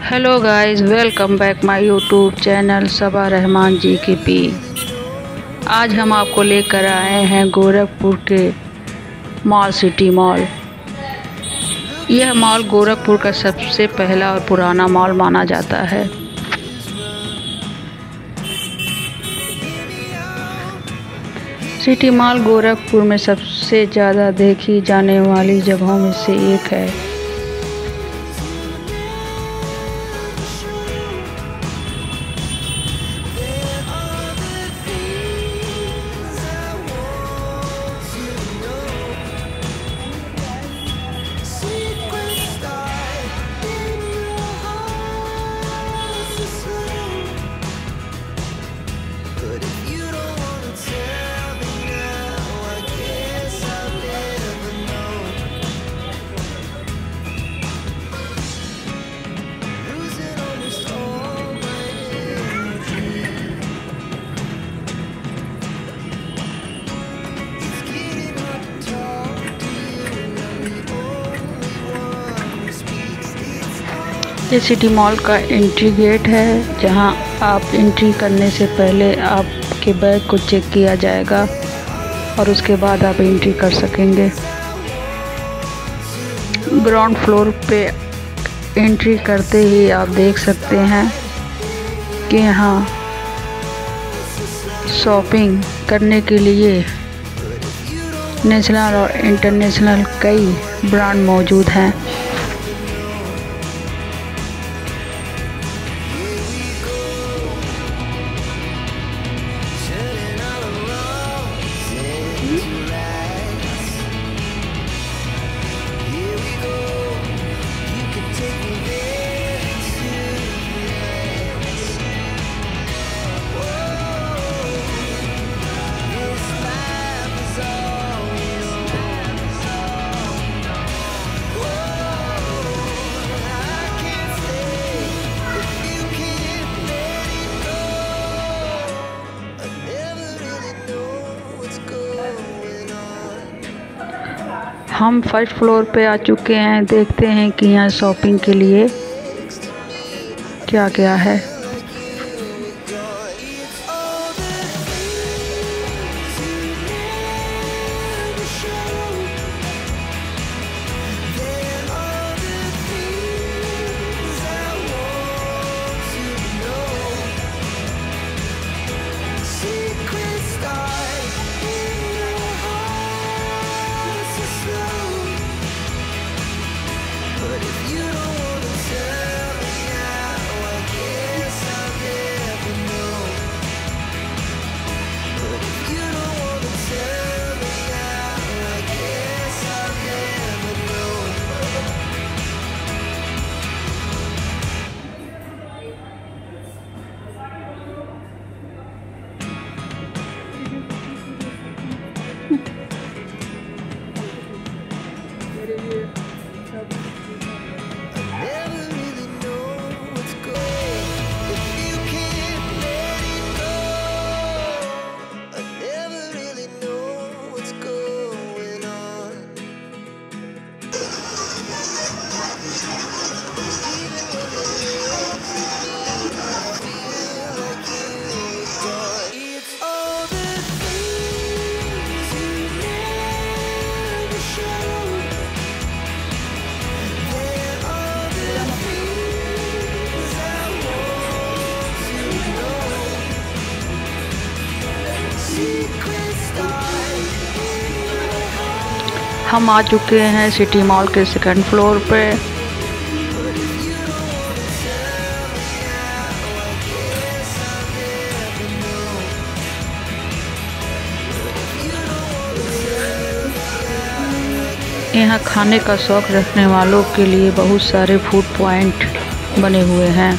Hello guys, welcome back my YouTube channel Saba Rahman ji की पी। आज हम आपको लेकर आए हैं गोरखपुर के मॉल सिटी मॉल। यह मॉल गोरखपुर का सबसे पहला और पुराना मॉल माना जाता है। सिटी मॉल गोरखपुर में सबसे ज़्यादा देखी जाने वाली जगहों में से एक है। ये सिटी मॉल का एंट्री गेट है, जहां आप एंट्री करने से पहले आपके बैग को चेक किया जाएगा और उसके बाद आप एंट्री कर सकेंगे। ग्राउंड फ्लोर पे एंट्री करते ही आप देख सकते हैं कि यहाँ शॉपिंग करने के लिए नेशनल और इंटरनेशनल कई ब्रांड मौजूद हैं। हम फर्स्ट फ्लोर पे आ चुके हैं। देखते हैं कि यहाँ शॉपिंग के लिए क्या क्या है। हम आ चुके हैं सिटी मॉल के सेकंड फ्लोर पे। यहाँ खाने का शौक रखने वालों के लिए बहुत सारे फूड पॉइंट बने हुए हैं।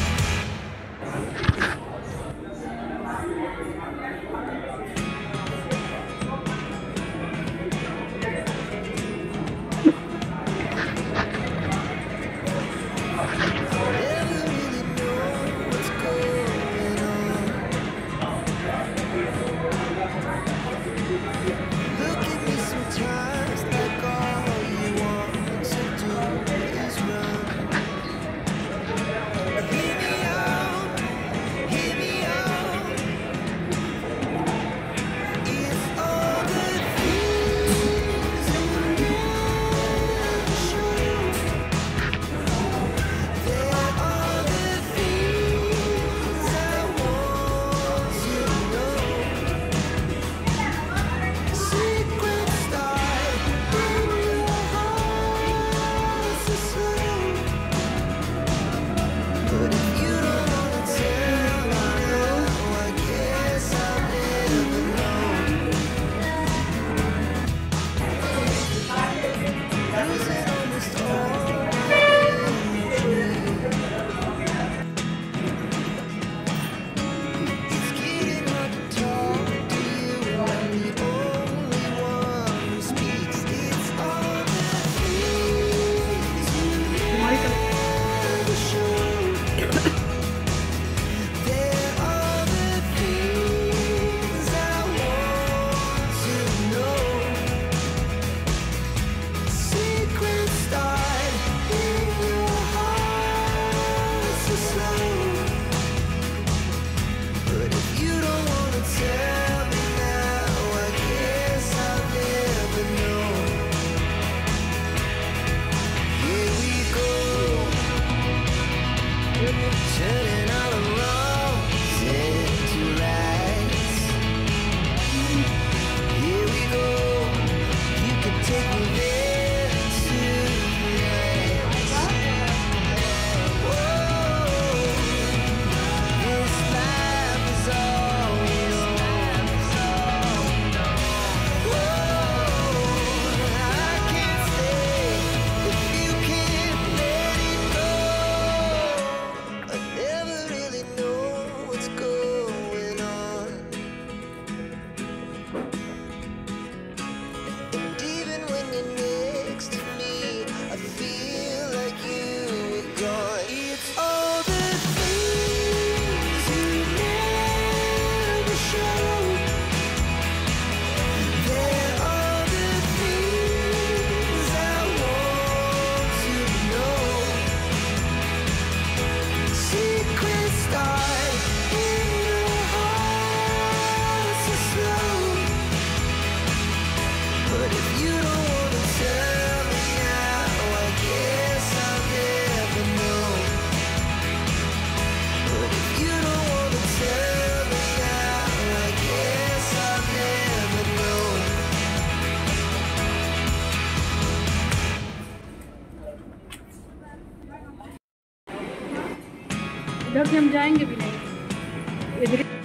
इधर से हम जाएंगे भी नहीं इधर।